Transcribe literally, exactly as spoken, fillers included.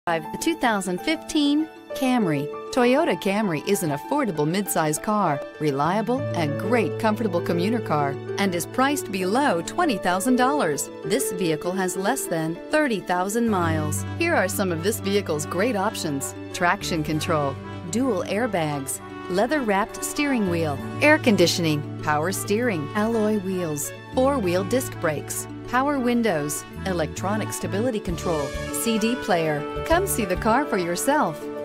The two thousand fifteen Camry. Toyota Camry is an affordable midsize car, reliable and great comfortable commuter car, and is priced below twenty thousand dollars. This vehicle has less than thirty thousand miles. Here are some of this vehicle's great options: traction control, dual airbags, leather-wrapped steering wheel, air conditioning, power steering, alloy wheels, four-wheel disc brakes, power windows, electronic stability control, C D player. Come see the car for yourself.